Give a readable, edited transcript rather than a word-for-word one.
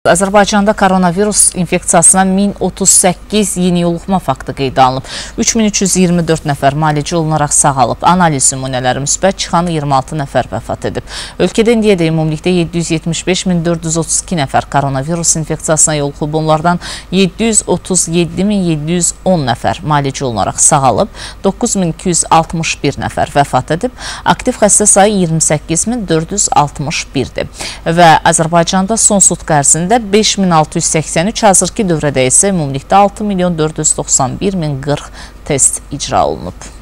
Azərbaycanda koronavirus infeksiyasına 1038 yeni yoluxma faktı qeydə alınıb. 3324 nəfər müalicə olunaraq sağalıb. Analiz nümunələri müsbət çıxan 26 nəfər vəfat edib. Ölkədə indiyədək ümumilikdə 775.432 nəfər koronavirus infeksiyasına yoluxub. Bunlardan 737.710 nəfər müalicə olunaraq sağalıb. 9261 nəfər vəfat edib. Aktiv xəstə sayı 28461-dir. Və Azərbaycanda son sutq ərzində 5683, hazırki dövrədə isə ümumilikdə 6.491.040 test icra olunub.